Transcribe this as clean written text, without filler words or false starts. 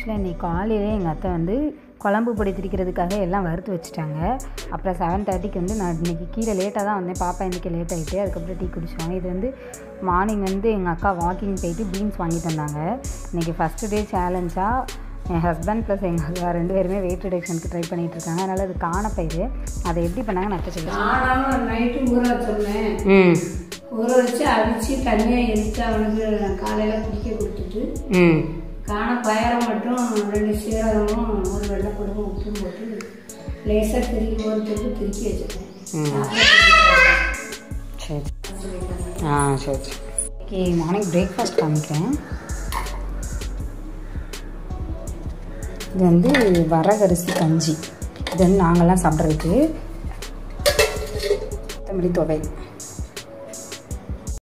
ஆக்சுவலாக இன்றைக்கி காலையிலே எங்கள் அத்தை வந்து குழம்பு பொடி திரிக்கிறதுக்காக எல்லாம் வறுத்து வச்சுட்டாங்க. அப்புறம் 7:30க்கு வந்து நான் இன்றைக்கி கீழே லேட்டாக தான் வந்தேன். பாப்பா இன்றைக்கி லேட் ஆகிட்டு அதுக்கப்புறம் டீ குடிச்சோம். இது வந்து மார்னிங் வந்து எங்கள் அக்கா வாக்கிங் போயிட்டு பீன்ஸ் வாங்கிட்டு வந்தாங்க. இன்றைக்கி ஃபஸ்ட்டு டே சேலஞ்சாக என் ஹஸ்பண்ட் ப்ளஸ் எங்கள் அக்கா 2 பேருமே வெயிட் ரிடக்ஷனுக்கு ட்ரை பண்ணிகிட்ருக்காங்க. அதனால் அது காணப்பயிறு அதை எப்படி பண்ணாங்க நான் அத்தை சொல்லுவேன். நைட்டு ஊற வச்சுருந்தேன். ஊற வச்சு அடித்து தனியாக எடுத்து அவனுக்கு காலையில் குடிக்க கொடுத்துட்டு காணப்பயிரை மட்டும் 2 சீரகமும் 1 வெள்ளைப்பூடும் உப்பும் போட்டு லேசாக திருக்கி ஒரு திருக்கி வச்சுருக்கேன். சரி சரி ஓகே. மார்னிங் பிரேக்ஃபாஸ்ட் காமிக்கிறேன். இது வந்து வரகரிசி கஞ்சி. இது வந்து நாங்கள்லாம் சாப்பிட்றதுக்கு கொத்தமல்லி துவை.